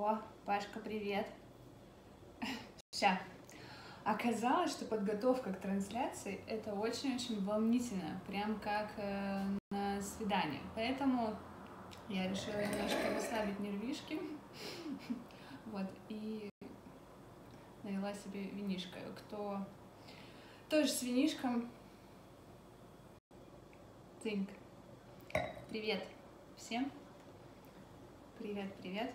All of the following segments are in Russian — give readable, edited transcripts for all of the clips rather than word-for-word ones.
О, Пашка, привет. Ща. Оказалось, что подготовка к трансляции — это очень-очень волнительно, прям как на свидание. Поэтому я решила немножко расслабить нервишки. Вот, и налила себе винишко. Кто тоже с винишком, цинк. Привет всем. Привет, привет.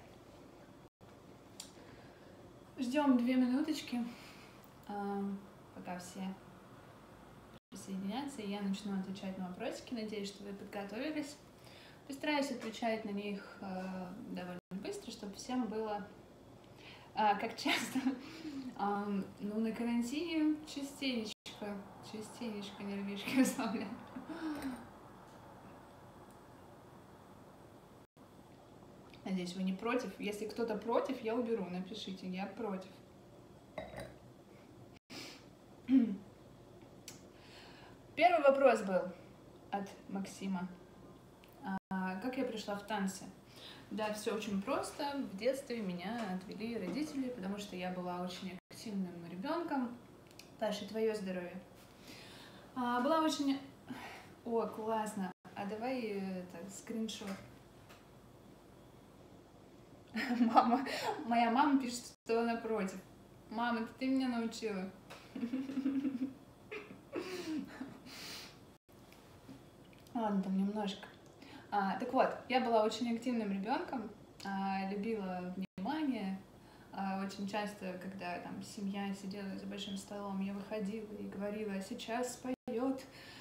Ждем 2 минуточки, пока все присоединятся, и я начну отвечать на вопросики. Надеюсь, что вы подготовились. Постараюсь отвечать на них довольно быстро, чтобы всем было как часто. Ну, на карантине частенечко нервишки расслабляют. Надеюсь, вы не против. Если кто-то против, я уберу. Напишите, я против. Первый вопрос был от Максима. Как я пришла в танцы? Да, все очень просто. В детстве меня отвели родители, потому что я была очень активным ребенком. Паша, твое здоровье. Была очень... О, классно. А давай скриншот. Моя мама пишет, что она против. Мама, это ты меня научила. Ладно, там немножко. Так вот, я была очень активным ребенком, любила внимание. Очень часто, когда там семья сидела за большим столом, я выходила и говорила: сейчас споет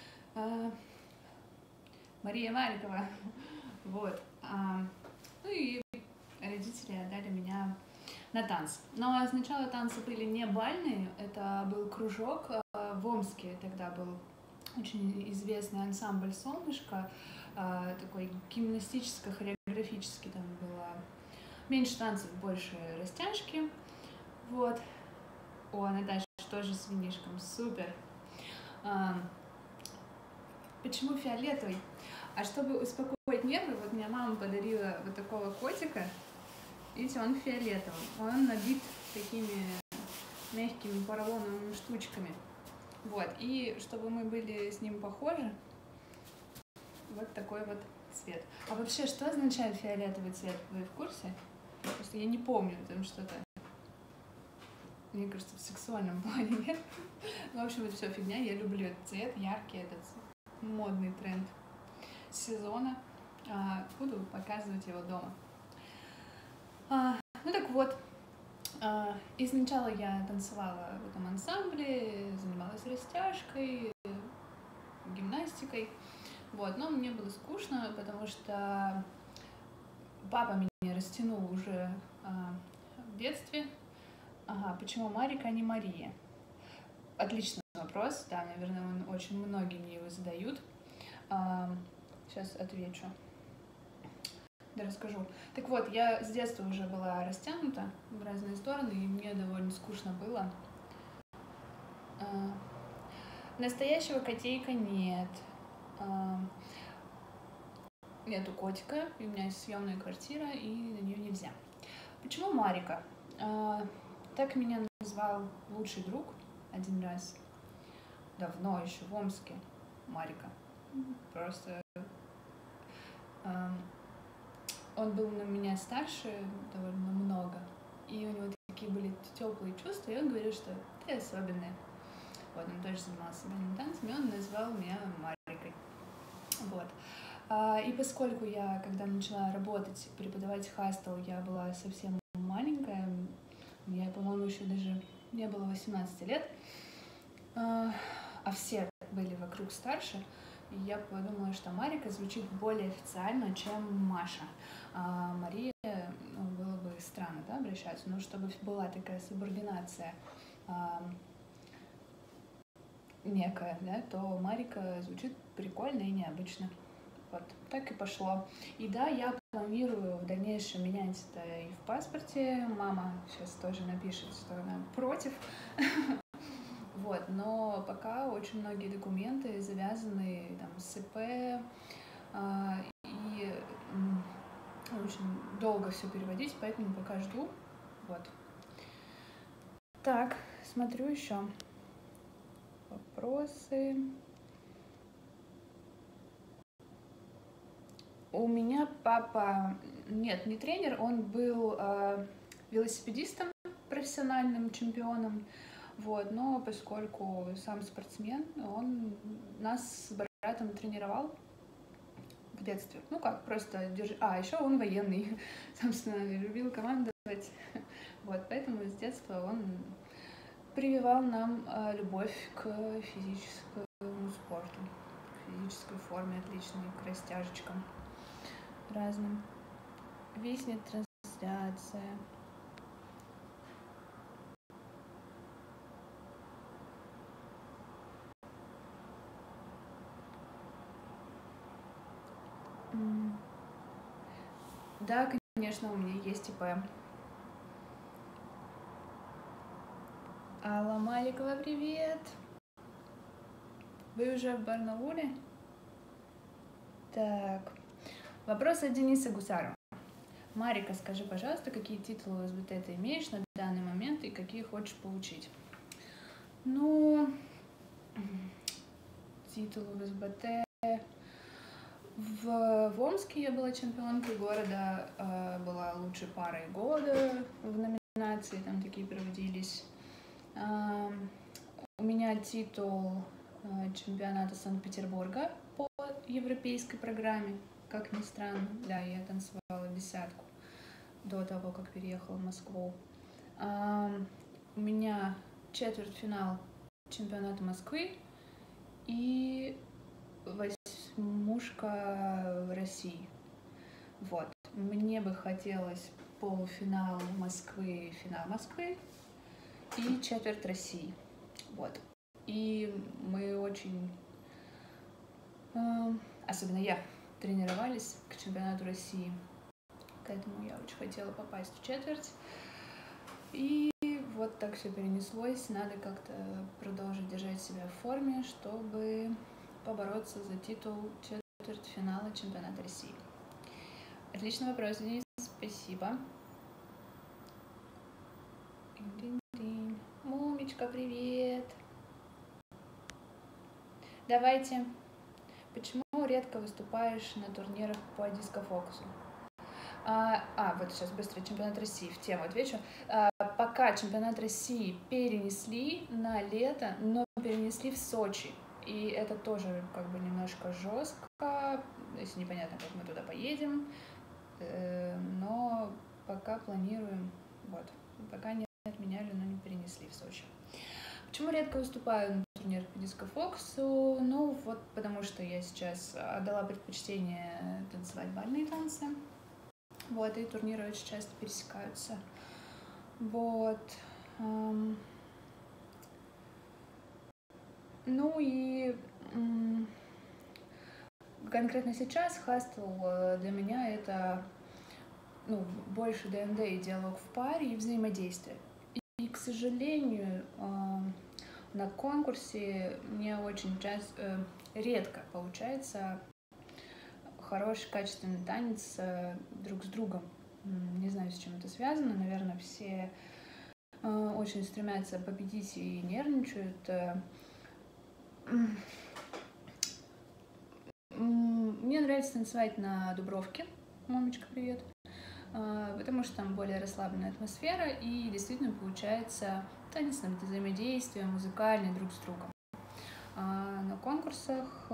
Мария Маликова. Вот. Ну и родители отдали меня на танцы. Но сначала танцы были не бальные, это был кружок в Омске, тогда был очень известный ансамбль «Солнышко», такой гимнастическо-хореографический, там было меньше танцев, больше растяжки. Вот. О, Наташа тоже с винишком, супер. Почему фиолетовый? А чтобы успокоить нервы, вот мне мама подарила вот такого котика. Видите, он фиолетовый. Он набит такими мягкими поролоновыми штучками. Вот. И чтобы мы были с ним похожи, вот такой вот цвет. А вообще, что означает фиолетовый цвет? Вы в курсе? Просто я не помню там что-то. Мне кажется, в сексуальном плане нет. В общем, это все фигня. Я люблю этот цвет, яркий, этот модный тренд сезона. Буду показывать его дома. Ну так вот, и сначала я танцевала в этом ансамбле, занималась растяжкой, гимнастикой. Вот, но мне было скучно, потому что папа меня растянул уже в детстве. Почему Марика, а не Мария? Отличный вопрос, да, наверное, очень многие мне его задают. Сейчас отвечу. Да, расскажу. Так вот, я с детства уже была растянута в разные стороны, и мне довольно скучно было. Настоящего котейка нет. Нету котика, и у меня есть съемная квартира, и на нее нельзя. Почему Марика? Так меня назвал лучший друг один раз. Давно еще в Омске. Марика. Просто... Он был на меня старше довольно много, и у него такие были теплые чувства, и он говорил, что ты особенная. Вот, он тоже занимался бальными танцами, он назвал меня Марикой. Вот. И поскольку я, когда начала работать, преподавать хастел, я была совсем маленькая, мне, по-моему, еще даже не было 18 лет, а все были вокруг старше, и я подумала, что Марика звучит более официально, чем Маша. Мария, было бы странно, да, обращаться, но чтобы была такая субординация некая, да, то Марика звучит прикольно и необычно. Вот, так и пошло. И да, я планирую в дальнейшем менять это и в паспорте. Мама сейчас тоже напишет, что она против. Вот, но пока очень многие документы завязаны там с ИП и сложно, очень долго все переводить, поэтому пока жду. Вот. Так, смотрю еще вопросы. У меня папа, нет, не тренер, он был велосипедистом, профессиональным чемпионом, вот, но поскольку сам спортсмен, он нас с братом тренировал в детстве. Ну как, просто держи. А, еще он военный, собственно, любил командовать. Вот, поэтому с детства он прививал нам любовь к физическому спорту, к физической форме отличной, к растяжечкам разным. Виснет трансляция. Да, конечно, у меня есть ИП. Алла Маликова, привет! Вы уже в Барнауле? Так, вопрос от Дениса Гусарова. Марика, скажи, пожалуйста, какие титулы в СБТ ты имеешь на данный момент и какие хочешь получить? Ну, титулы в СБТ. В Омске я была чемпионкой города, была лучшей парой года в номинации, там такие проводились. У меня титул чемпионата Санкт-Петербурга по европейской программе, как ни странно. Да, я танцевала десятку до того, как переехала в Москву. У меня четвертьфинал чемпионата Москвы и восьмушка России. Вот. Мне бы хотелось полуфинал Москвы, финал Москвы и четверть России. Вот. И мы очень, особенно я, тренировались к чемпионату России. Поэтому я очень хотела попасть в четверть. И вот так все перенеслось. Надо как-то продолжить держать себя в форме, чтобы побороться за титул четвертьфинала чемпионата России. Отличный вопрос, Денис. Спасибо. Мумечка, привет. Давайте. Почему редко выступаешь на турнирах по дискофокусу? Вот сейчас быстро чемпионат России в тему отвечу. Пока чемпионат России перенесли на лето, но перенесли в Сочи. И это тоже как бы немножко жестко, если непонятно, как мы туда поедем. Но пока планируем, вот, пока не отменяли, но не перенесли в Сочи. Почему редко выступаю на турнирах по дискофокусу? Ну, вот потому что я сейчас отдала предпочтение танцевать бальные танцы. Вот, и турниры очень часто пересекаются. Вот. Ну и конкретно сейчас хастл для меня это больше ДНД и диалог в паре и взаимодействие. И к сожалению, на конкурсе мне очень редко получается хороший, качественный танец друг с другом. Не знаю, с чем это связано. Наверное, все очень стремятся победить и нервничают. Мне нравится танцевать на Дубровке. Мамочка, привет. Потому что там более расслабленная атмосфера и действительно получается танец на взаимодействие, музыкальный друг с другом. На конкурсах,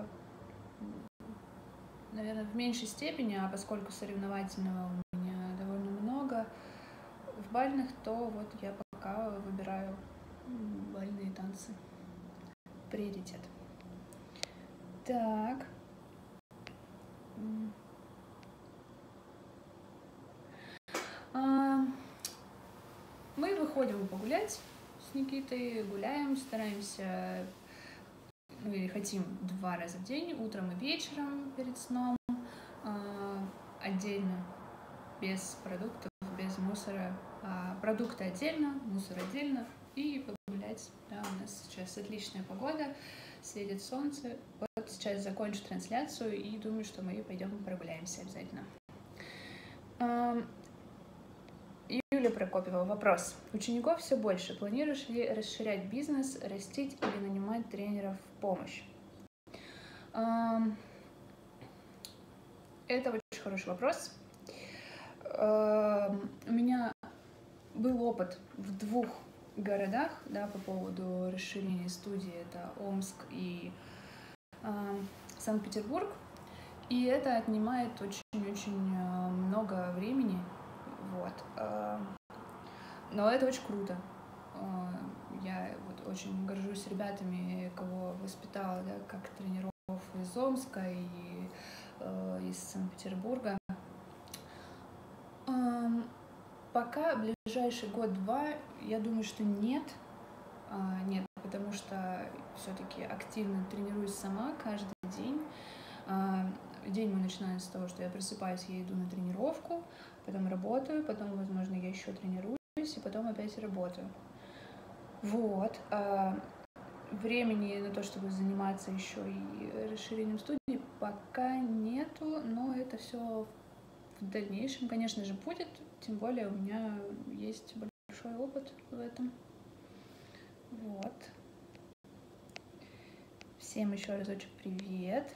наверное, в меньшей степени, а поскольку соревновательного у меня довольно много, в бальных, то вот я пока выбираю бальные танцы. Приоритет. Так. Мы выходим погулять с Никитой, гуляем, стараемся, или хотим 2 раза в день, утром и вечером перед сном, отдельно, без продуктов, без мусора, продукты отдельно, мусор отдельно, и погулять. Да, у нас сейчас отличная погода, светит солнце. Вот сейчас закончу трансляцию и думаю, что мы пойдем прогуляемся обязательно. Ам, Юлия Прокопьева, вопрос. Учеников все больше. Планируешь ли расширять бизнес, растить или нанимать тренеров в помощь? Это очень хороший вопрос. У меня был опыт в 2 городах, да, по поводу расширения студии. Это Омск и Санкт-Петербург. И это отнимает очень-очень много времени. Вот. Но это очень круто. Я вот очень горжусь ребятами, кого воспитала, да, как тренеров из Омска и из Санкт-Петербурга. Пока ближайший год-два, я думаю, что нет. Нет, потому что все-таки активно тренируюсь сама каждый день. День мой начинается с того, что я просыпаюсь, я иду на тренировку, потом работаю, потом, возможно, я еще тренируюсь, и потом опять работаю. Вот. Времени на то, чтобы заниматься еще и расширением студии, пока нету, но это все в дальнейшем, конечно же, будет. Тем более у меня есть большой опыт в этом. Вот. Всем еще разочек привет.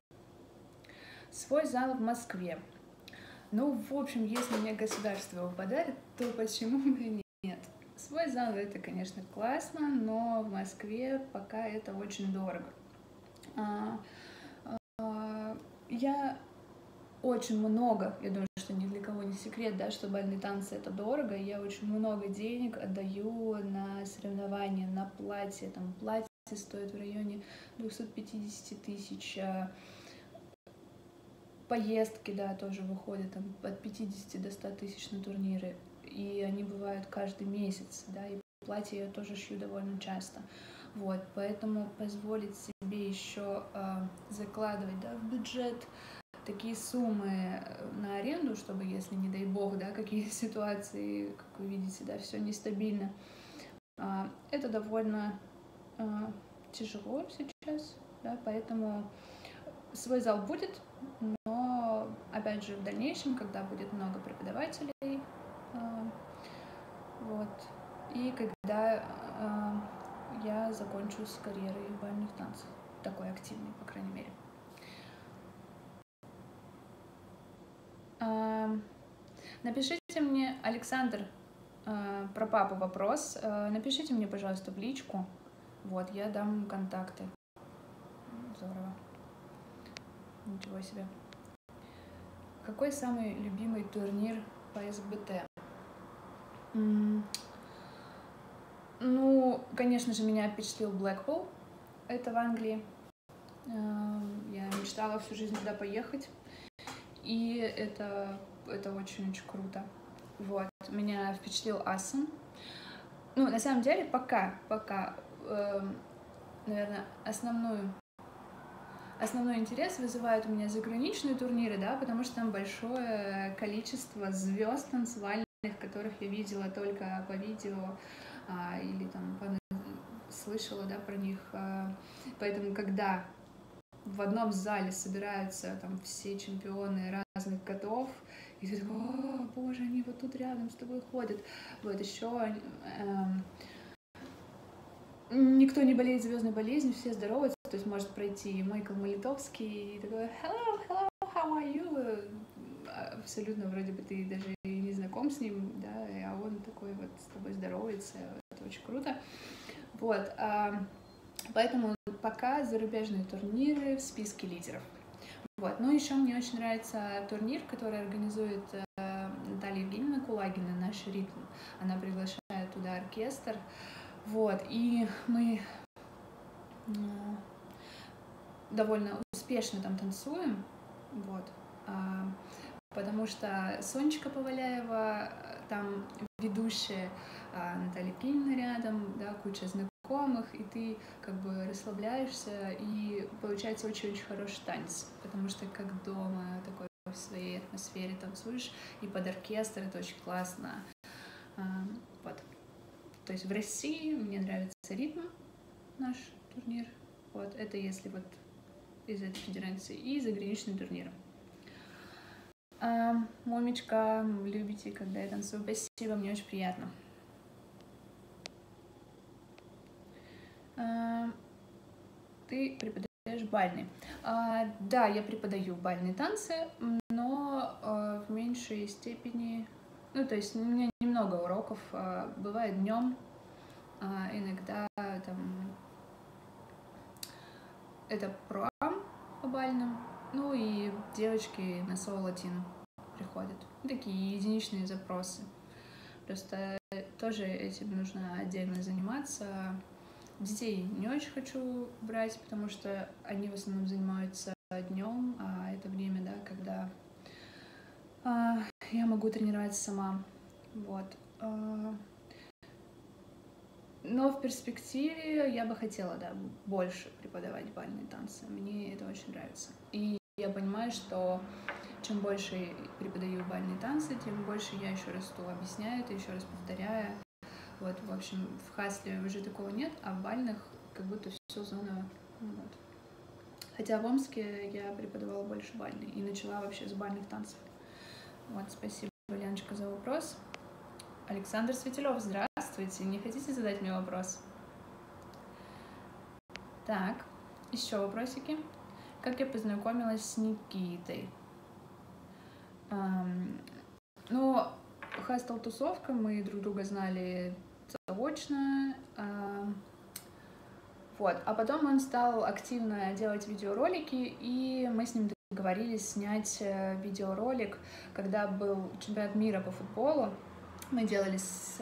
Свой зал в Москве. Ну, в общем, если мне государство его подарит, то почему бы и нет? Свой зал — это, конечно, классно, но в Москве пока это очень дорого. Я очень много, я думаю, что ни для кого не секрет, да, что бальные танцы — это дорого. Я очень много денег отдаю на соревнования, на платье. Там платье стоит в районе 250 тысяч. Поездки, да, тоже выходят там, от 50 до 100 тысяч на турниры. И они бывают каждый месяц, да, и платье я тоже шью довольно часто. Вот, поэтому позволить себе еще закладывать, да, в бюджет такие суммы на аренду, чтобы, если, не дай бог, да, какие ситуации, как вы видите, да, все нестабильно, это довольно тяжело сейчас, да, поэтому свой зал будет, но, опять же, в дальнейшем, когда будет много преподавателей, вот, и когда я закончу с карьерой в бальных танцах, такой активной, по крайней мере. Напишите мне, Александр, про папу вопрос. Напишите мне, пожалуйста, в личку. Вот, я дам контакты. Здорово. Ничего себе. Какой самый любимый турнир по СБТ? Ну, конечно же, меня впечатлил Блэкпул. Это в Англии. Я мечтала всю жизнь туда поехать. И это очень-очень круто. Вот. Меня впечатлил Ассен. Ну, на самом деле, пока, наверное, основной интерес вызывают у меня заграничные турниры, да, потому что там большое количество звезд танцевальных, которых я видела только по видео или там слышала, да, про них. Поэтому, когда в одном зале собираются там все чемпионы разных годов, и ты такой: о, боже, они вот тут рядом с тобой ходят. Вот еще никто не болеет звездной болезнью, все здороваются, то есть может пройти Майкл Молитовский и такой: hello, how are you? Абсолютно вроде бы ты даже и не знаком с ним, да, а он такой вот с тобой здоровается, это очень круто. Вот, поэтому пока зарубежные турниры в списке лидеров. Вот. Ну, еще мне очень нравится турнир, который организует Наталья Евгеньевна Кулагина, «Наш ритм». Она приглашает туда оркестр. Вот. И мы довольно успешно там танцуем. Вот. Потому что Сонечка Поваляева там ведущая, Наталья Евгеньевна рядом, да, куча знакомых, и ты как бы расслабляешься, и получается очень-очень хороший танец, потому что как дома, такой в своей атмосфере танцуешь, и под оркестр это очень классно. Вот. То есть в России мне нравится ритм, наш турнир, вот, это если вот из этой федерации, и заграничный турнир. Момичка, любите, когда я танцую? Спасибо, мне очень приятно. Ты преподаешь бальный? Да, я преподаю бальные танцы, но в меньшей степени. Ну, то есть у меня немного уроков, бывает днем, иногда там это проам по бальным, ну и девочки на соло-латин приходят. Такие единичные запросы. Просто тоже этим нужно отдельно заниматься. Детей не очень хочу брать, потому что они в основном занимаются днем, а это время, да, когда я могу тренироваться сама. Вот. Но в перспективе я бы хотела, да, больше преподавать бальные танцы. Мне это очень нравится. И я понимаю, что чем больше преподаю бальные танцы, тем больше я еще расту, объясняю это, еще раз повторяю. Вот, в общем, в хасле уже такого нет, а в бальных как будто все заново. Вот. Хотя в Омске я преподавала больше бальный и начала вообще с бальных танцев. Вот, спасибо, Леночка, за вопрос. Александр Светилев, здравствуйте. Не хотите задать мне вопрос? Так, еще вопросики. Как я познакомилась с Никитой? Ну, хостел-тусовка, мы друг друга знали заочно. Вот. А потом он стал активно делать видеоролики, и мы с ним договорились снять видеоролик, когда был чемпионат мира по футболу. Мы делали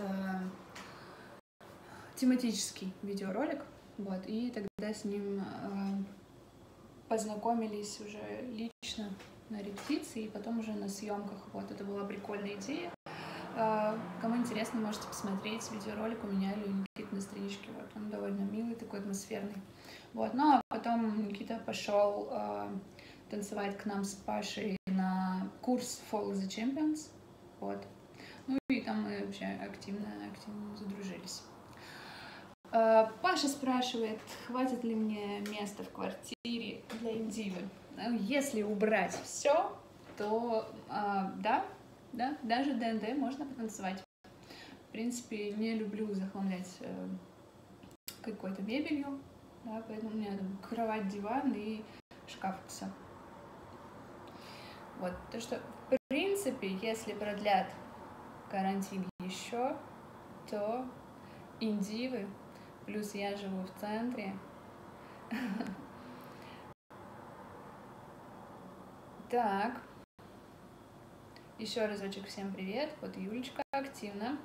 тематический видеоролик, вот, и тогда с ним познакомились уже лично на репетиции, и потом уже на съемках. Вот, это была прикольная идея. Кому интересно, можете посмотреть видеоролик у меня или у Никиты на страничке. Вот, он довольно милый, такой атмосферный. Вот, ну а потом Никита пошел танцевать к нам с Пашей на курс Follow the Champions. Вот. Ну и там мы вообще активно задружились. Паша спрашивает, хватит ли мне места в квартире для индивы. Если убрать все, то да, даже ДНД можно потанцевать. В принципе, не люблю захламлять какой-то мебелью, да, поэтому у меня там кровать, диван и шкаф, все. Вот, то что, в принципе, если продлят карантин еще, то индивы, плюс я живу в центре. Так. Еще разочек всем привет. Вот Юлечка активно.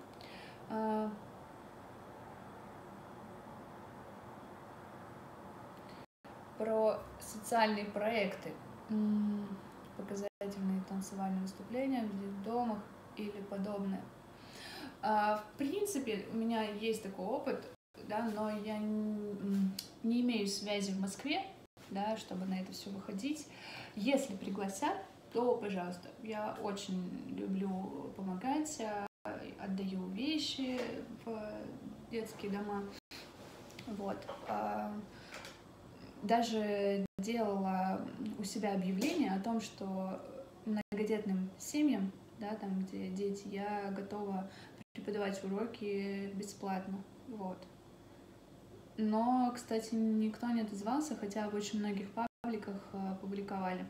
Про социальные проекты. Показательные танцевальные выступления в детдомах или подобное. В принципе, у меня есть такой опыт, да, но я не имею связи в Москве, да, чтобы на это все выходить. Если пригласят, то, пожалуйста, я очень люблю помогать, отдаю вещи в детские дома. Вот. Даже делала у себя объявление о том, что многодетным семьям, да, там, где дети, я готова преподавать уроки бесплатно. Вот. Но, кстати, никто не отозвался, хотя в очень многих пабликах публиковали.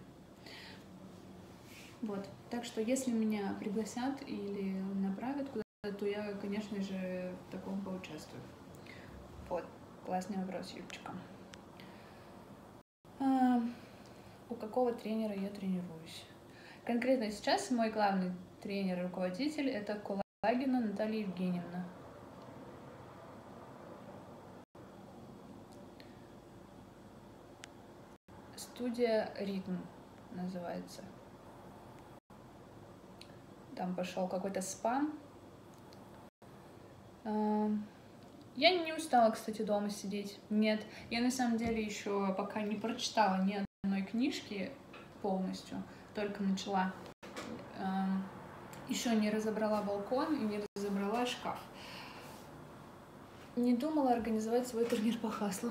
Вот. Так что, если меня пригласят или направят куда-то, то я, конечно же, в таком поучаствую. Вот. Классный вопрос, Юлечка. У какого тренера я тренируюсь? Конкретно сейчас мой главный тренер и руководитель — это Кулагина Наталья Евгеньевна. Студия «Ритм» называется. Там пошел какой-то спам. Я не устала, кстати, дома сидеть. Нет, я на самом деле еще пока не прочитала ни одной книжки полностью, только начала. Еще не разобрала балкон и не разобрала шкаф. Не думала организовать свой турнир по хаслу.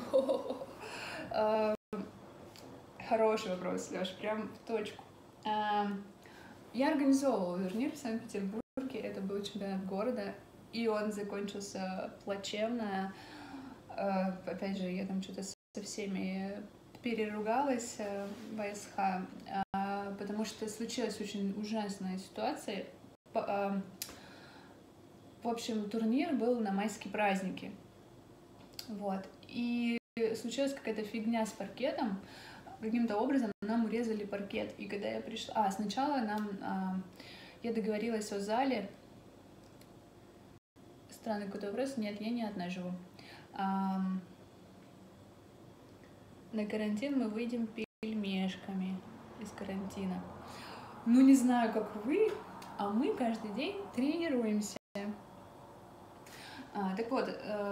Хороший вопрос, Леш, прям в точку. Я организовывала турнир в Санкт-Петербурге, это был чемпионат города, и он закончился плачевно. Опять же, я там что-то со всеми переругалась в АСХ, потому что случилась очень ужасная ситуация. В общем, турнир был на майские праздники. Вот. И случилась какая-то фигня с паркетом. Каким-то образом нам урезали паркет. И когда я пришла... сначала я договорилась о зале. Странный какой-то вопрос. Нет, я не одна живу. На карантин мы выйдем пельмешками из карантина. Ну, не знаю, как вы, а мы каждый день тренируемся. Так вот,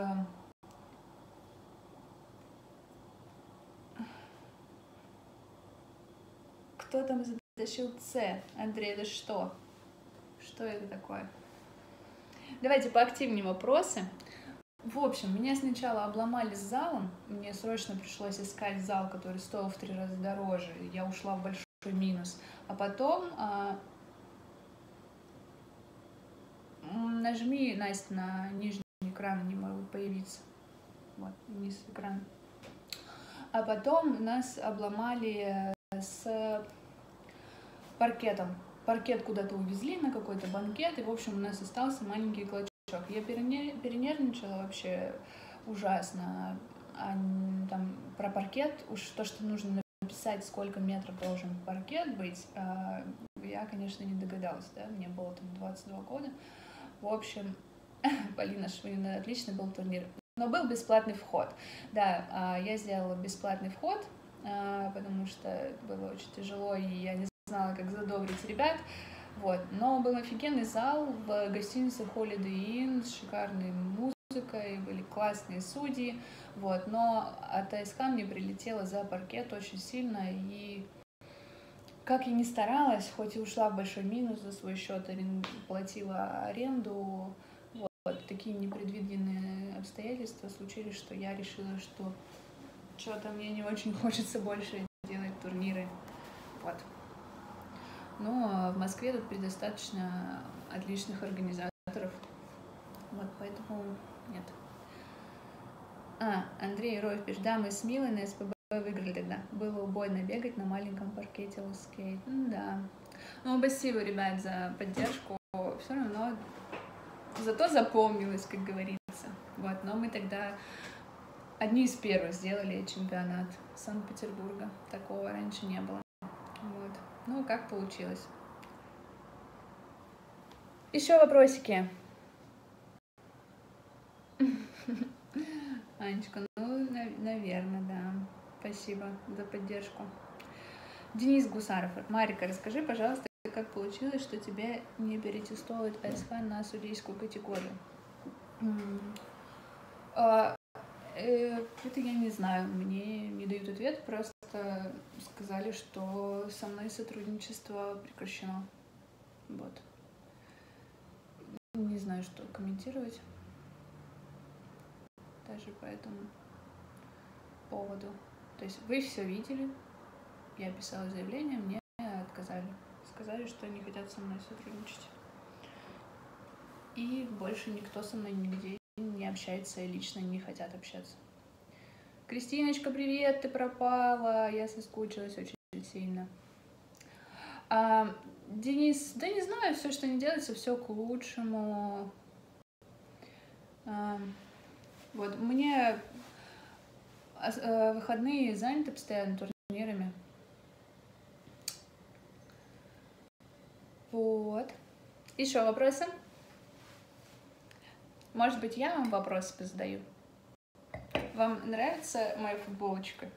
кто там затащил С? Андрей, это что? Что это такое? Давайте поактивнее вопросы. В общем, меня сначала обломали с залом. Мне срочно пришлось искать зал, который стоил в 3 раза дороже. Я ушла в большой минус. А потом нажми, Настя, на нижний экран, не может появиться. Вот, низ экрана. А потом нас обломали с паркетом. Паркет куда-то увезли на какой-то банкет, и, в общем, у нас остался маленький клочок. Я перенервничала вообще ужасно. Там про паркет, уж то, что нужно написать, сколько метров должен паркет быть, я, конечно, не догадалась, да, мне было там 22 года. В общем, Полина Швынина, отлично был турнир. Но был бесплатный вход. Да, я сделала бесплатный вход, потому что было очень тяжело, и я не знала, как задобрить ребят. Вот. Но был офигенный зал в гостинице Holiday Inn с шикарной музыкой, были классные судьи. Вот. Но от АСК мне прилетело за паркет очень сильно, и как я ни старалась, хоть и ушла в большой минус за свой счет, платила аренду, вот такие непредвиденные обстоятельства случились, что я решила, что что-то мне не очень хочется больше делать турниры. Вот. Но в Москве тут предостаточно отличных организаторов. Вот, поэтому нет. Андрей Ройфиш. Да, мы с Милой на СПБ выиграли тогда. Было убойно бегать на маленьком паркете Лускейт. Да. Ну, спасибо, ребят, за поддержку. Все равно зато запомнилось, как говорится. Вот, но мы тогда одни из первых сделали чемпионат Санкт-Петербурга. Такого раньше не было. Вот. Ну, как получилось. Еще вопросики. Анечка, ну, наверное, да. Спасибо за поддержку. Денис Гусаров. Марика, расскажи, пожалуйста, как получилось, что тебя не перетестовывают АСХ на судейскую категорию? Это я не знаю, мне не дают ответ, просто сказали, что со мной сотрудничество прекращено. Вот. Не знаю, что комментировать даже по этому поводу. То есть вы все видели, я писала заявление, мне отказали. Сказали, что не хотят со мной сотрудничать. И больше никто со мной нигде не общается и лично не хотят общаться. Кристиночка, привет, ты пропала, я соскучилась очень сильно. Денис, да не знаю, все, что не делается, все к лучшему. Вот, мне выходные заняты постоянно турнирами. Вот. Еще вопросы? Может быть, я вам вопросы позадаю? Вам нравится моя футболочка?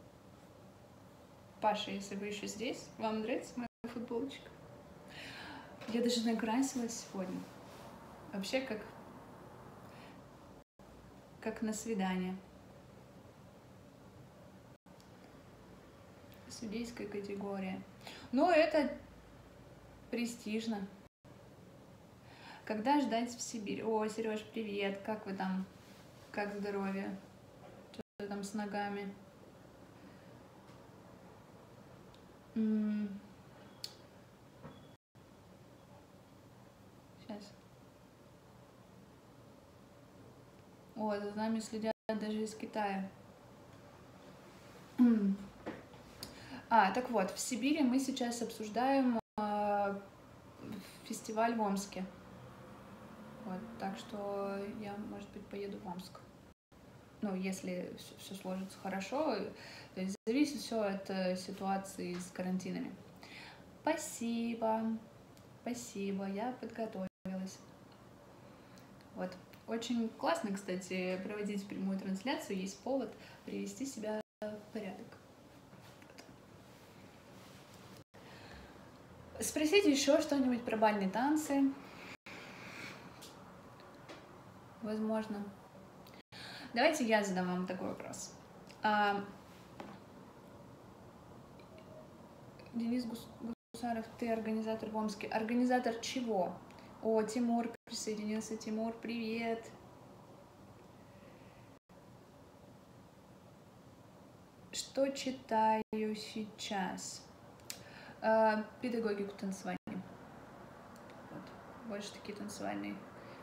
Паша, если вы еще здесь, вам нравится моя футболочка? Я даже накрасилась сегодня. Вообще как на свидание. Судейская категория. Но это престижно. Когда ждать в Сибирь? О, Сереж, привет. Как вы там? Как здоровье? Что там с ногами? Вот, за нами следят даже из Китая. Так вот, в Сибири мы сейчас обсуждаем фестиваль в Омске. Вот, так что я, может быть, поеду в Омск. Ну, если все сложится хорошо, то есть зависит все от ситуации с карантинами. Спасибо, я подготовилась. Вот. Очень классно, кстати, проводить прямую трансляцию, есть повод привести себя в порядок. Спросите еще что-нибудь про бальные танцы. Возможно. Давайте я задам вам такой вопрос. Денис Гусаров, ты организатор в Омске. Организатор чего? О, Тимур присоединился. Тимур, привет. Что читаю сейчас? Педагогику танцевания. Вот. Больше такие танцевальные.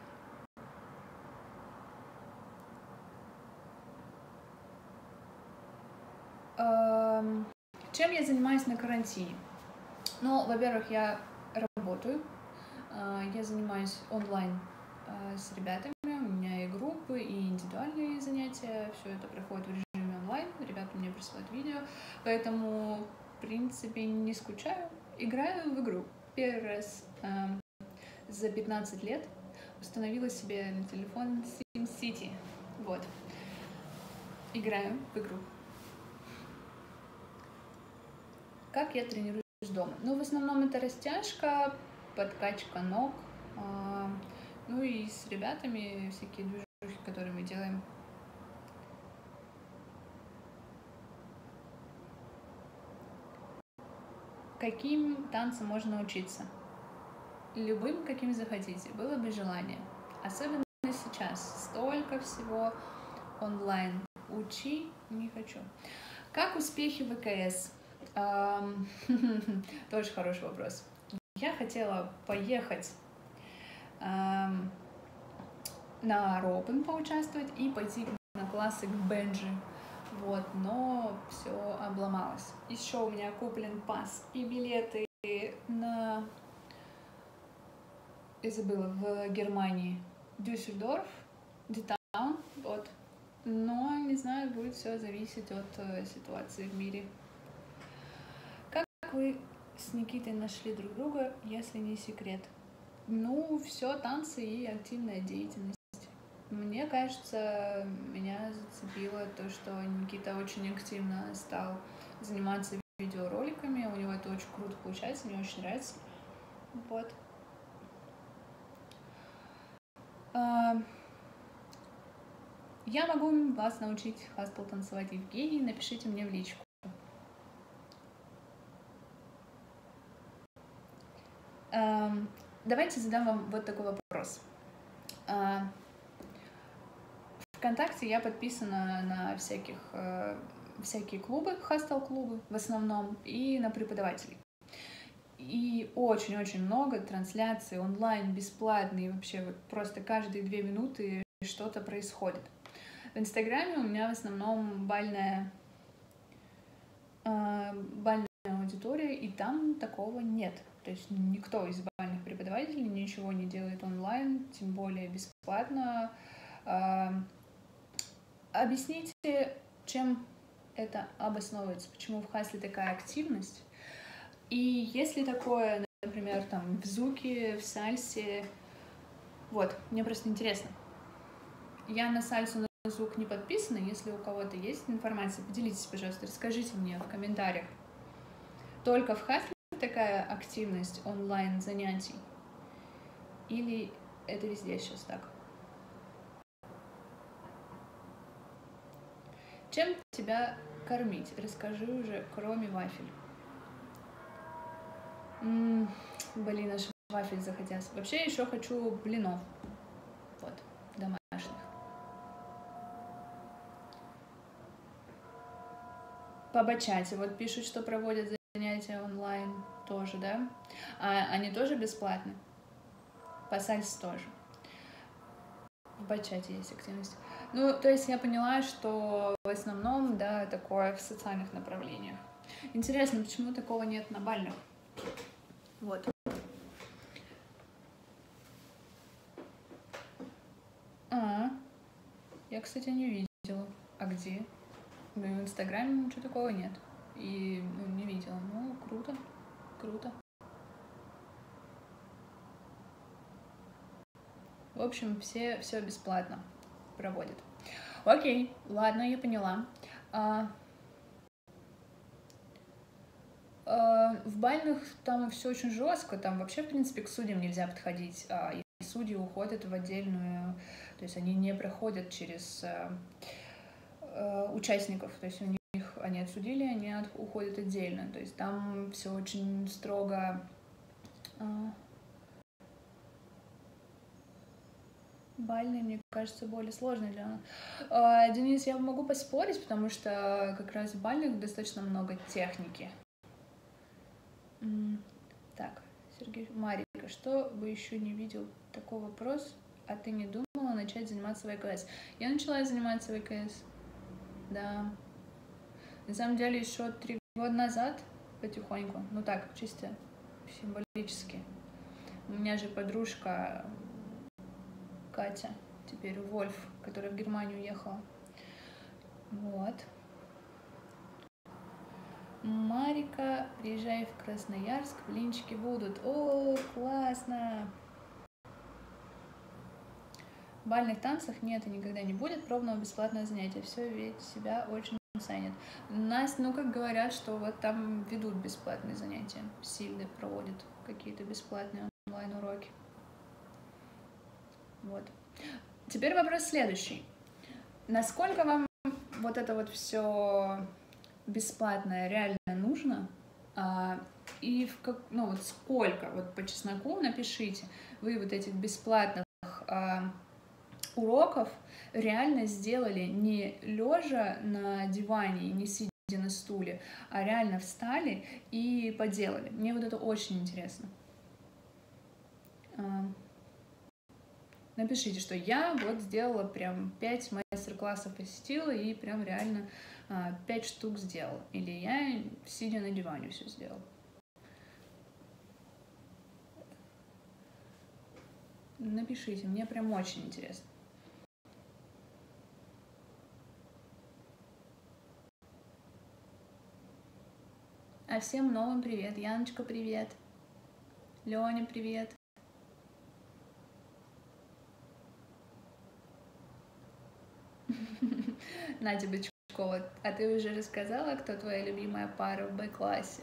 Чем я занимаюсь на карантине? Ну, во-первых, я работаю. Я занимаюсь онлайн с ребятами. У меня и группы, и индивидуальные занятия. Все это проходит в режиме онлайн. Ребята мне присылают видео. Поэтому, в принципе, не скучаю. Играю в игру. Первый раз за 15 лет установила себе на телефон SimCity. Вот. Играю в игру. Как я тренируюсь дома? Ну, в основном это растяжка, подкачка ног, ну и с ребятами всякие движухи, которые мы делаем. Каким танцам можно научиться? Любым, каким захотите, было бы желание. Особенно сейчас. Столько всего онлайн. Учи не хочу. Как успехи в ВКС? Тоже хороший вопрос. Я хотела поехать на Ропен поучаствовать и пойти на классы к Бенджи. Вот, но все обломалось. Еще у меня куплен пас и билеты на... Я забыла, в Германии. Дюссельдорф, Дитаун, вот. Но, не знаю, будет все зависеть от ситуации в мире. Как вы с Никитой нашли друг друга, если не секрет? Ну, все танцы и активная деятельность. Мне кажется, меня зацепило то, что Никита очень активно стал заниматься видеороликами. У него это очень круто получается, мне очень нравится. Вот. Я могу вас научить хастл танцевать, Евгений. Напишите мне в личку. Давайте задам вам вот такой вопрос. ВКонтакте я подписана на всякие клубы, хастл-клубы в основном, и на преподавателей. И очень-очень много трансляций онлайн, бесплатные, вообще вот просто каждые 2 минуты что-то происходит. В Инстаграме у меня в основном бальная аудитория, и там такого нет. То есть никто из бальных преподавателей ничего не делает онлайн, тем более бесплатно. Объясните, чем это обосновывается, почему в хасле такая активность. И если такое, например, там в зуке, в сальсе, вот, мне просто интересно. Я на сальсу, на звук не подписана. Если у кого-то есть информация, поделитесь, пожалуйста, расскажите мне в комментариях. Только в хасле такая активность онлайн занятий? Или это везде сейчас так? Чем тебя кормить? Расскажи уже, кроме вафель. Блин, аж вафель захотелось. Вообще еще хочу блинов. Вот, домашних. По бачате. Вот пишут, что проводят занятия онлайн. Тоже, да? Они тоже бесплатны? По сальсе тоже. В бачате есть активность. Ну, то есть я поняла, что в основном, да, такое в социальных направлениях. Интересно, почему такого нет на бальных? Вот. Я, кстати, не видела. А где? В Инстаграме ничего такого нет. И не видела. Ну, круто. Круто. В общем, все бесплатно проводят. Окей, ладно, я поняла. В бальных там все очень жестко, там вообще, в принципе, к судьям нельзя подходить. И судьи уходят в отдельную, то есть они не проходят через участников, то есть у них они отсудили, они уходят отдельно, то есть там все очень строго. Бальные, мне кажется, более сложные для нас. Денис, я могу поспорить, потому что как раз в бальных достаточно много техники. Так, Сергей, Марика, что бы еще не видел? Такой вопрос. А ты не думала начать заниматься ВКС? Я начала заниматься ВКС. Да. На самом деле, еще 3 года назад потихоньку. Ну так, чисто символически. У меня же подружка Катя, теперь Вольф, которая в Германию уехала. Вот. Марика, приезжай в Красноярск, блинчики будут. О, классно! В бальных танцах нет и никогда не будет пробного бесплатного занятия. Все ведь себя очень ценят. Настя, ну как говорят, что вот там ведут бесплатные занятия. Сильно проводят какие-то бесплатные онлайн-уроки. Вот. Теперь вопрос следующий. Насколько вам вот это вот все бесплатное реально нужно? И ну вот сколько, вот по чесноку напишите, вы вот этих бесплатных уроков реально сделали не лежа на диване, не сидя на стуле, а реально встали и поделали. Мне вот это очень интересно. Напишите, что я вот сделала прям 5 мастер-классов посетила и прям реально 5 штук сделала. Или я, сидя на диване, все сделала. Напишите, мне прям очень интересно. А всем новым привет. Яночка, привет. Леня, привет. Надя Бычкова, а ты уже рассказала, кто твоя любимая пара в Б-классе?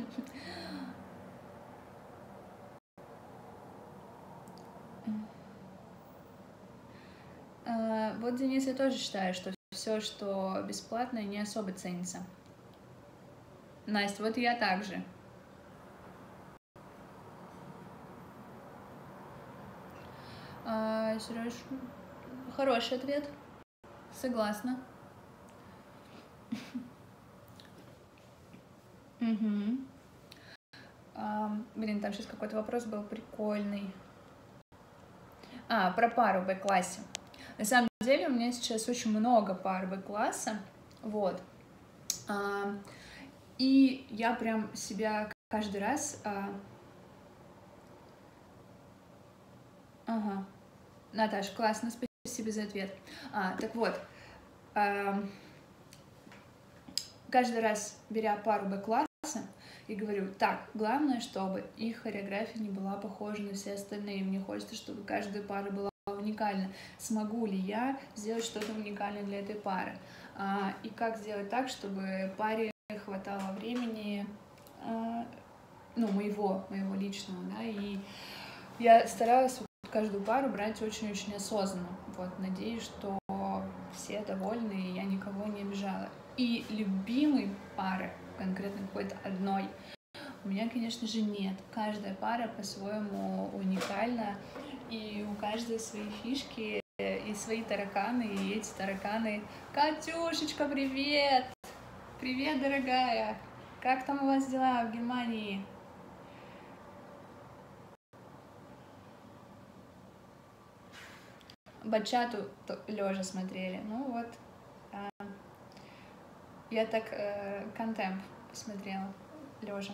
Вот, Денис, я тоже считаю, что все, что бесплатное, не особо ценится. Настя, вот я также. Сереж, хороший ответ. Согласна. Угу. Блин, там сейчас какой-то вопрос был прикольный. Про пару в Б-классе. На самом деле у меня сейчас очень много пар Б-класса. Вот. И я прям себя каждый раз... Ага. Наташ, классно, спасибо за ответ. Так вот, каждый раз, беря пару Б-класса, и говорю, так, главное, чтобы их хореография не была похожа на все остальные. Мне хочется, чтобы каждая пара была уникальна. Смогу ли я сделать что-то уникальное для этой пары? И как сделать так, чтобы паре хватало времени, ну, моего личного, да, и я старалась каждую пару брать очень-очень осознанно. Вот, надеюсь, что все довольны, и я никого не обижала. И любимой пары, конкретно какой-то одной, у меня, конечно же, нет. Каждая пара по-своему уникальна, и у каждой свои фишки и свои тараканы, и эти тараканы... Катюшечка, привет! Привет, дорогая! Как там у вас дела в Германии? бачату лежа смотрели. Ну вот, я так контемп посмотрела лежа.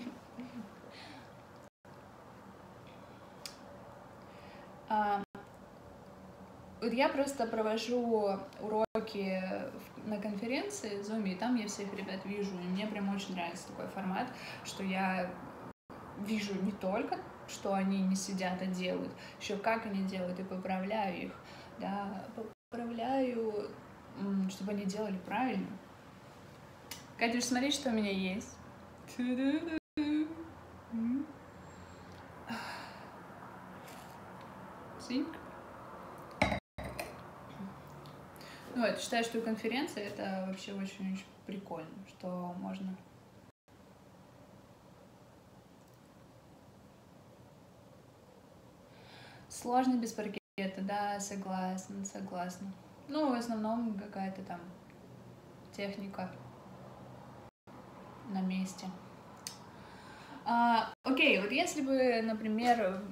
Вот я просто провожу уроки на конференции в Zoom, и там я всех ребят вижу, и мне прям очень нравится такой формат, что я вижу не только, что они не сидят, а делают, еще как они делают, и поправляю их, да, поправляю, чтобы они делали правильно. Катюш, смотри, что у меня есть. Синька. Ну, вот, считаю, что конференция это вообще очень-очень прикольно, что можно. Сложно без паркета, да, согласна. Ну, в основном какая-то там техника на месте. Окей, вот если бы, например,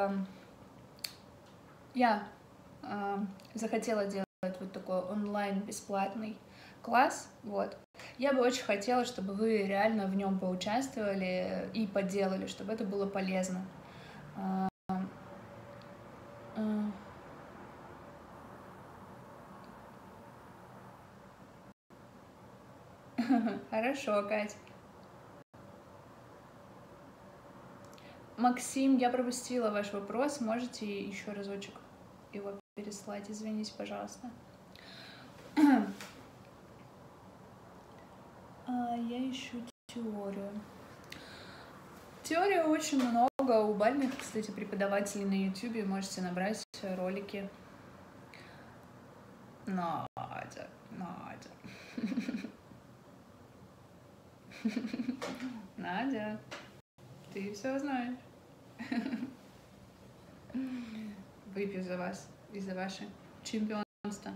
я захотела делать вот такой онлайн бесплатный класс, вот, я бы очень хотела, чтобы вы реально в нем поучаствовали и поделали, чтобы это было полезно. Хорошо, Кать. Максим, я пропустила ваш вопрос. Можете еще разочек его переслать? Извините, пожалуйста. Я ищу теорию. Теории очень много. У бальных, кстати, преподавателей на YouTube. Можете набрать ролики. Надя. Надя, ты все знаешь. Выпью за вас и за ваше чемпионство.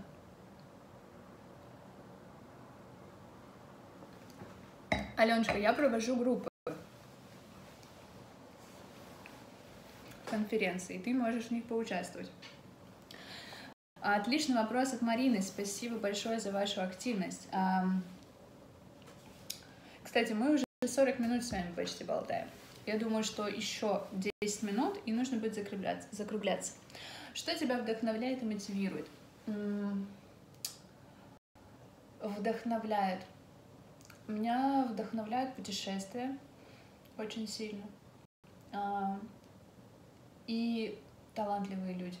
Аленочка, я провожу группы конференции, ты можешь в них поучаствовать. Отличный вопрос от Марины. Спасибо большое за вашу активность. Кстати, мы уже 40 минут с вами почти болтаем. Я думаю, что еще 10 минут, и нужно будет закругляться. Что тебя вдохновляет и мотивирует? Вдохновляет. Меня вдохновляют путешествия очень сильно. И талантливые люди.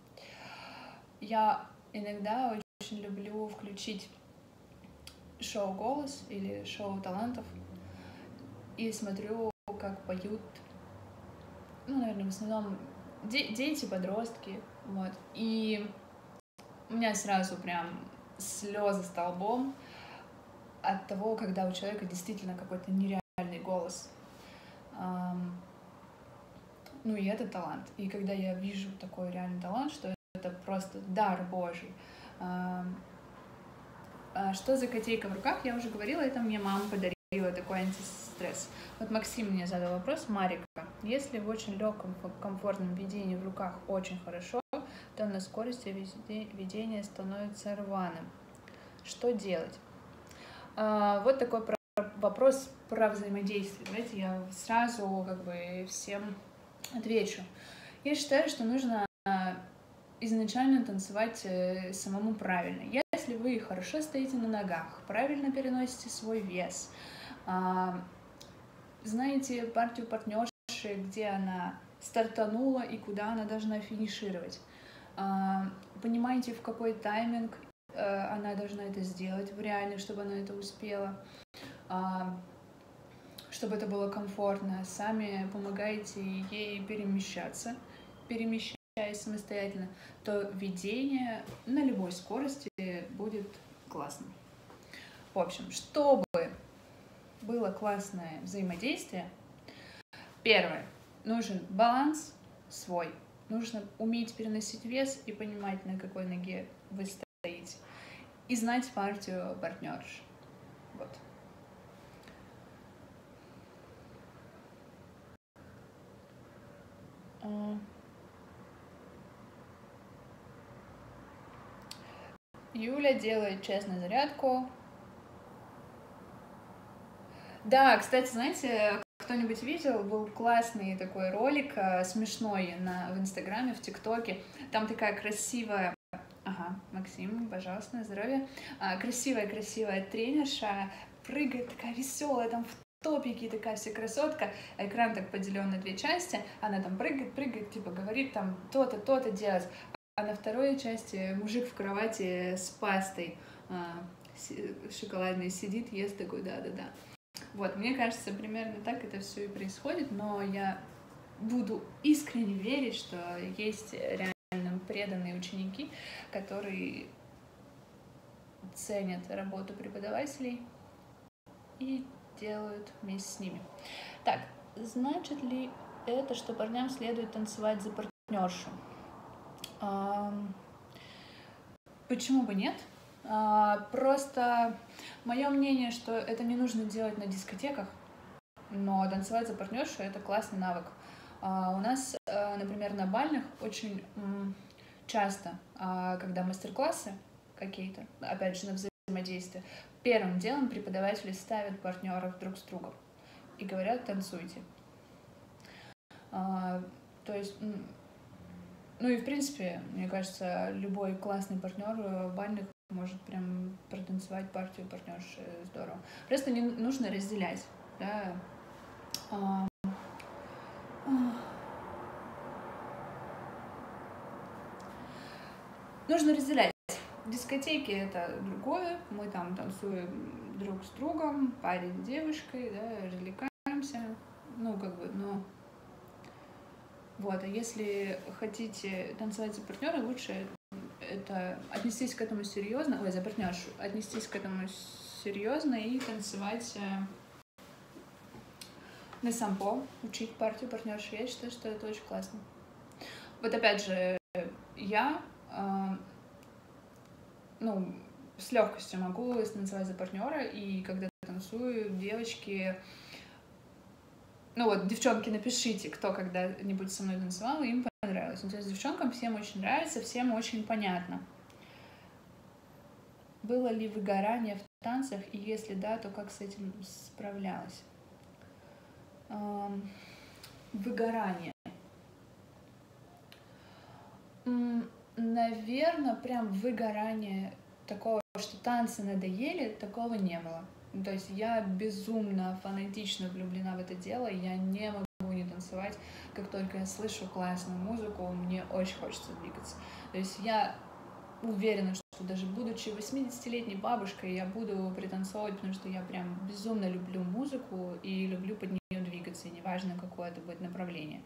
Я иногда очень люблю включить шоу «Голос» или шоу талантов и смотрю, как поют, ну, наверное, в основном дети, подростки, вот. И у меня сразу прям слезы столбом от того, когда у человека действительно какой-то нереальный голос. Ну, и это талант. И когда я вижу такой реальный талант, что это просто дар Божий. Что за котейка в руках? Я уже говорила, это мне мама подарила, такой антистресс. Вот Максим мне задал вопрос, Марика. Если в очень легком, комфортном ведении в руках очень хорошо, то на скорости ведения становится рваным. Что делать? Вот такой вопрос про взаимодействие. Давайте я сразу как бы всем отвечу. Я считаю, что нужно изначально танцевать самому правильно. Если вы хорошо стоите на ногах, правильно переносите свой вес, знаете партию партнерши, где она стартанула и куда она должна финишировать, понимаете, в какой тайминг она должна это сделать в реальный, чтобы она это успела, чтобы это было комфортно, сами помогаете ей перемещаясь самостоятельно, то ведение на любой скорости будет классным. В общем, чтобы было классное взаимодействие, первое, нужен баланс свой. Нужно уметь переносить вес и понимать, на какой ноге вы стоите. И знать партию партнерш. Вот. Юля делает честную зарядку. Да, кстати, знаете, кто-нибудь видел, был классный такой ролик, смешной в Инстаграме, в ТикТоке. Там такая красивая, ага, Максим, пожалуйста, на здоровье, красивая тренерша, прыгает такая веселая, там в топике такая вся красотка, экран так поделен на две части, она там прыгает, типа говорит там то-то делать, а на второй части мужик в кровати с пастой шоколадной сидит, ест такой, да-да-да. Вот, мне кажется, примерно так это все и происходит, но я буду искренне верить, что есть реально преданные ученики, которые ценят работу преподавателей и делают вместе с ними. Так, значит ли это, что парням следует танцевать за партнершу? Почему бы нет? Просто мое мнение, что это не нужно делать на дискотеках, но танцевать за партнершу — это классный навык. У нас, например, на бальных очень часто, когда мастер-классы какие-то, опять же, на взаимодействие, первым делом преподаватели ставят партнеров друг с другом и говорят: танцуйте. То есть, ну и в принципе, мне кажется, любой классный партнер бальных может прям протанцевать партию партнерши здорово. Просто не нужно разделять, да. Нужно разделять. Дискотеки — это другое, мы там танцуем друг с другом, парень с девушкой, да, развлекаемся, ну как бы, но вот, а если хотите танцевать за партнера, лучше это отнестись к этому серьезно, за партнершу, отнестись к этому серьезно и танцевать на сампо, учить партию партнерши. Я считаю, что это очень классно. Вот опять же, я с легкостью могу станцевать за партнера, и когда танцую, девочки, девчонки, напишите, кто когда-нибудь со мной танцевал, и им понравилось. То есть девчонкам всем очень нравится, всем очень понятно. Было ли выгорание в танцах, и если да, то как с этим справлялась? Выгорание. Наверное, прям выгорание такого, что танцы надоели, такого не было. То есть я безумно фанатично влюблена в это дело, я не могу не танцевать. Как только я слышу классную музыку, мне очень хочется двигаться. То есть я уверена, что даже будучи 80-летней бабушкой, я буду пританцовывать, потому что я прям безумно люблю музыку и люблю под нее двигаться, и неважно, какое это будет направление.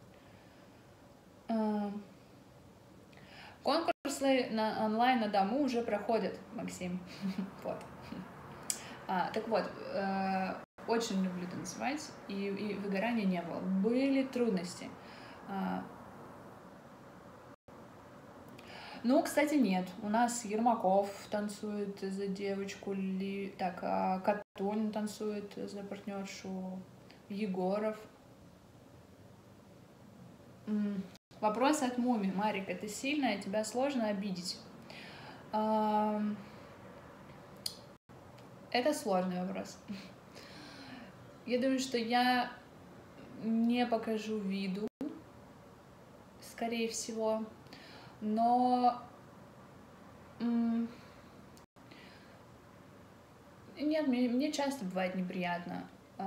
Конкурсы онлайн на дому уже проходят, Максим. Вот. Так вот, очень люблю танцевать, и выгорания не было. Были трудности. Кстати, нет. У нас Ермаков танцует за девочку, Катунин танцует за партнершу, Егоров. Вопрос от Муми. Марика, ты сильная, тебя сложно обидеть? Это сложный вопрос. Я думаю, что я не покажу виду, скорее всего, но нет, мне часто бывает неприятно.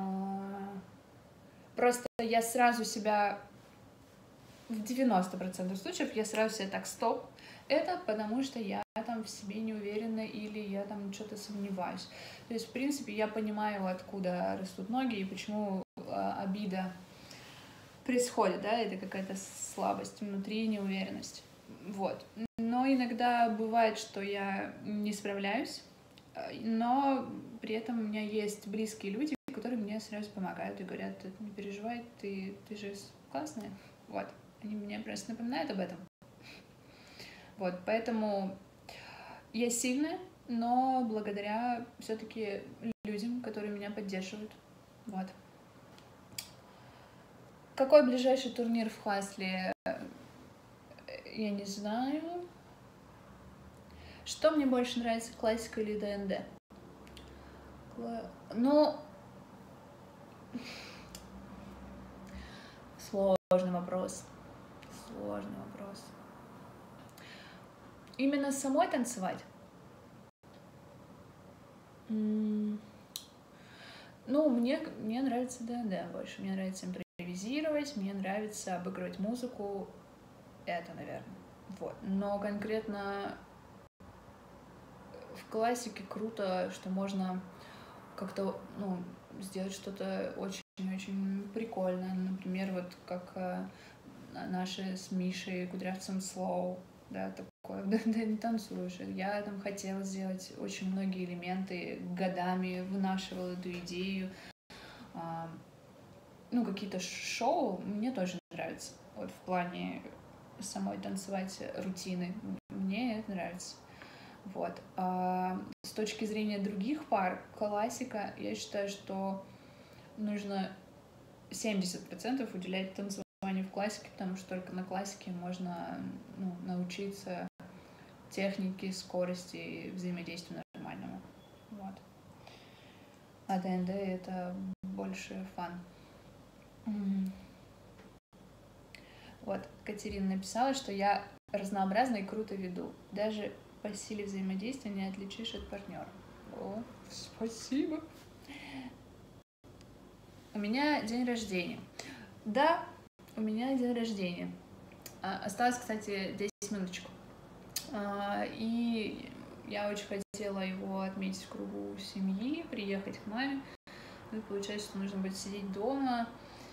Просто я сразу себя, в 90% случаев, я сразу себе так: стоп, это потому что я там в себе не уверена или я там что-то сомневаюсь. То есть, в принципе, я понимаю, откуда растут ноги и почему обида происходит, да, это какая-то слабость внутри, неуверенность. Вот. Но иногда бывает, что я не справляюсь, но при этом у меня есть близкие люди, которые мне сразу помогают и говорят: не переживай, ты же классная. Вот. Они мне просто напоминают об этом. Вот, поэтому я сильная, но благодаря все-таки людям, которые меня поддерживают. Вот. Какой ближайший турнир в Хасле? Я не знаю. Что мне больше нравится, классика или ДНД? Ну, сложный вопрос. Сложный вопрос. Именно самой танцевать? Ну, мне нравится ДНД больше. Мне нравится импровизировать, мне нравится обыгрывать музыку. Это, наверное. Вот. Но конкретно в классике круто, что можно как-то, сделать что-то очень-очень прикольное. Например, вот как наши с Мишей Кудрявцем слоу, да, такое, да, не танцуешь. Я там хотела сделать очень многие элементы, годами вынашивала эту идею. Какие-то шоу мне тоже нравятся. Вот в плане самой танцевать рутины. Мне это нравится. Вот. А с точки зрения других пар, классика, я считаю, что нужно 70% уделять танцеванию в классике, потому что только на классике можно научиться технике, скорости и взаимодействию нормальному. Вот. А ДНД — это больше фан. Вот, Катерина написала, что я разнообразно и круто веду. Даже по силе взаимодействия не отличишь от партнера. О, спасибо. У меня день рождения. Да, у меня день рождения. Осталось, кстати, 10 минуточек. И я очень хотела его отметить в кругу семьи, приехать к маме. И получается, что нужно будет сидеть дома.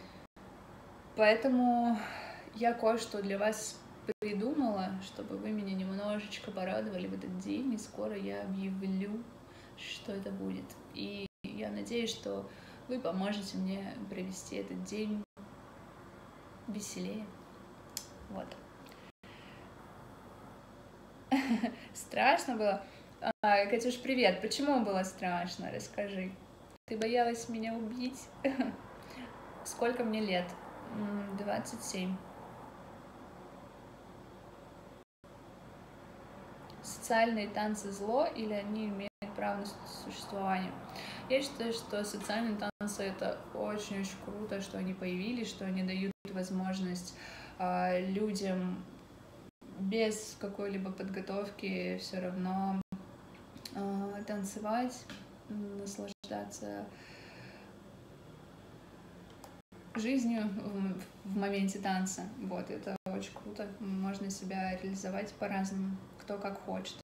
Поэтому я кое-что для вас придумала, чтобы вы меня немножечко порадовали в этот день. И скоро я объявлю, что это будет. И я надеюсь, что вы поможете мне провести этот день веселее. Вот. Страшно было? Катюш, привет. Почему было страшно? Расскажи. Ты боялась меня убить? Сколько мне лет? 27. Социальные танцы зло или они имеют право на существование? Я считаю, что социальные танцы — это очень-очень круто, что они появились, что они дают возможность людям без какой-либо подготовки все равно танцевать, наслаждаться жизнью в моменте танца. Вот, это очень круто. Можно себя реализовать по-разному, кто как хочет.